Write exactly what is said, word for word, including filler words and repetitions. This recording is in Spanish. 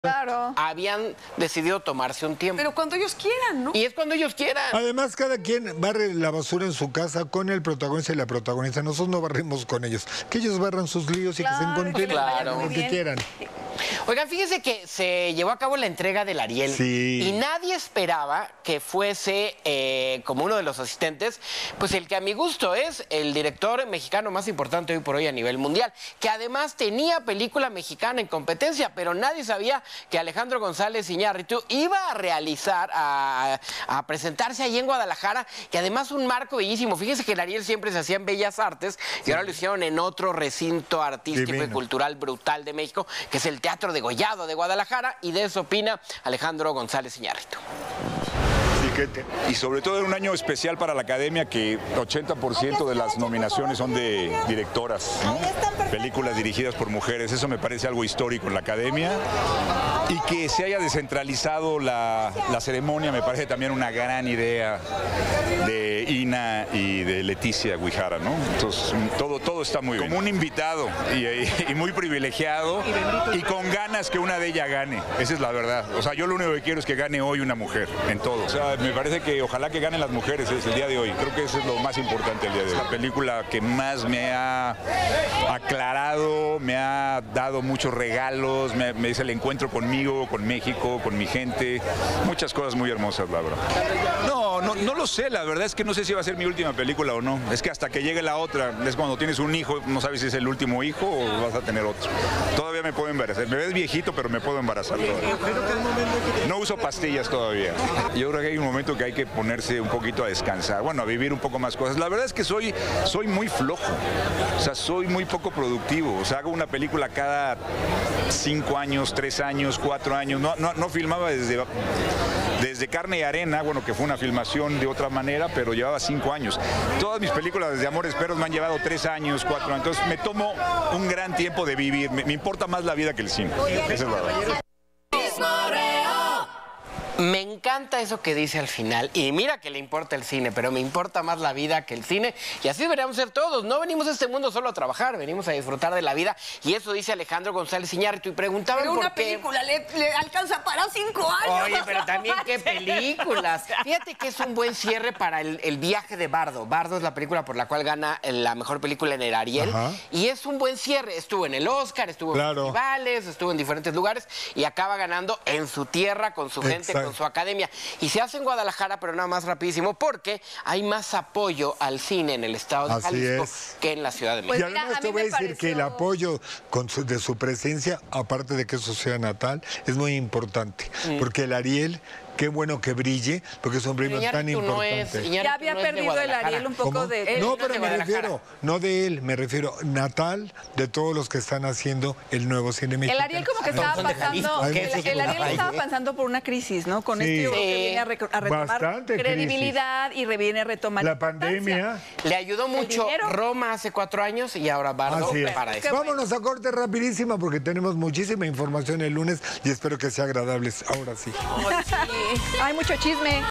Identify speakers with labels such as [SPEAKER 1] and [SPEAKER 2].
[SPEAKER 1] Claro.
[SPEAKER 2] Habían decidido tomarse un tiempo.
[SPEAKER 1] Pero cuando ellos quieran, ¿no?
[SPEAKER 2] Y es cuando ellos quieran.
[SPEAKER 3] Además, cada quien barre la basura en su casa con el protagonista y la protagonista. Nosotros no barremos con ellos. Que ellos barran sus líos y
[SPEAKER 1] Claro,
[SPEAKER 3] que se encuentren
[SPEAKER 2] claro.
[SPEAKER 3] lo que quieran.
[SPEAKER 2] Oigan, fíjense que se llevó a cabo la entrega del Ariel.
[SPEAKER 3] Sí.
[SPEAKER 2] Y nadie esperaba que fuese eh, como uno de los asistentes, pues el que a mi gusto es el director mexicano más importante hoy por hoy a nivel mundial, que además tenía película mexicana en competencia, pero nadie sabía que Alejandro González Iñárritu iba a realizar, a, a presentarse allí en Guadalajara, que además un marco bellísimo. Fíjense que el Ariel siempre se hacía en Bellas Artes y sí. Ahora lo hicieron en otro recinto artístico Divino. y cultural brutal de México, que es el Teatro Degollado de Guadalajara, y de eso opina Alejandro González Iñárritu.
[SPEAKER 4] Y sobre todo en un año especial para la Academia, que ochenta por ciento de las nominaciones son de directoras, ¿no? Películas dirigidas por mujeres. Eso me parece algo histórico en la Academia. Y que se haya descentralizado la, la ceremonia me parece también una gran idea de Ina y de Leticia Guijara, ¿no? Entonces todo, todo está muy bien. Como un invitado y, y, y muy privilegiado y con ganas que una de ellas gane. Esa es la verdad. O sea, yo lo único que quiero es que gane hoy una mujer en todo. O sea, me parece que ojalá que ganen las mujeres es el día de hoy. Creo que eso es lo más importante el día de hoy. Es la película que más me ha aclarado, me ha dado muchos regalos, me, me dice el encuentro conmigo, con México, con mi gente. Muchas cosas muy hermosas, la verdad. No, no, no lo sé, la verdad es que no sé si va a ser mi última película o no. Es que hasta que llegue la otra, es cuando tienes un hijo, no sabes si es el último hijo o vas a tener otro. Todavía me puedo embarazar. Me ves viejito, pero me puedo embarazar todavía. No uso pastillas todavía. Yo creo que hay un momento que hay que ponerse un poquito a descansar, bueno, a vivir un poco más cosas. La verdad es que soy, soy muy flojo, o sea, soy muy poco productivo. O sea, hago una película cada cinco años, tres años, cuatro años. No, no, no filmaba desde, desde Carne y Arena, bueno, que fue una filmación de otra manera, pero llevaba cinco años. Todas mis películas desde Amores Perros me han llevado tres años, cuatro años. Entonces me tomo un gran tiempo de vivir. Me, me importa más la vida que el cine. Esa es la verdad.
[SPEAKER 2] Me encanta eso que dice al final, y mira que le importa el cine, pero me importa más la vida que el cine, y así deberíamos ser todos. No venimos a este mundo solo a trabajar, venimos a disfrutar de la vida, y eso dice Alejandro González Iñárritu. Y preguntaban
[SPEAKER 1] pero
[SPEAKER 2] por
[SPEAKER 1] una
[SPEAKER 2] qué...
[SPEAKER 1] película le, le alcanza para cinco años.
[SPEAKER 2] Oye, pero también qué películas. Fíjate que es un buen cierre para el, el viaje de Bardo. Bardo es la película por la cual gana la mejor película en el Ariel. Ajá. Y es un buen cierre. Estuvo en el Oscar, estuvo claro. en festivales, estuvo en diferentes lugares, y acaba ganando en su tierra, con su gente, Exacto. con su academia. Y se hace en Guadalajara, pero nada más rapidísimo, porque hay más apoyo al cine en el estado de
[SPEAKER 3] Así
[SPEAKER 2] Jalisco
[SPEAKER 3] es.
[SPEAKER 2] que en la Ciudad de México.
[SPEAKER 3] Pues y además mira, te voy a decir pareció... que el apoyo con su, de su presencia, aparte de que eso sea natal, es muy importante. Mm. Porque el Ariel... Qué bueno que brille, porque es un premio tan importante. No es,
[SPEAKER 1] ya había no perdido el Ariel un poco ¿Cómo? de...
[SPEAKER 3] Él, no, pero no me refiero, no de él, me refiero natal de todos los que están haciendo el nuevo cine mexicano.
[SPEAKER 1] El Ariel como que estaba pasando, el, el Ariel estaba pasando por una crisis, ¿no? Con sí. esto yo creo que viene a, re, a retomar Bastante credibilidad crisis. y viene a retomar
[SPEAKER 3] la pandemia.
[SPEAKER 2] Le ayudó mucho Roma hace cuatro años y ahora Bardo para eso.
[SPEAKER 3] Vámonos a corte rapidísima porque tenemos muchísima información el lunes y espero que sea agradable ahora sí.
[SPEAKER 1] Hay mucho chisme.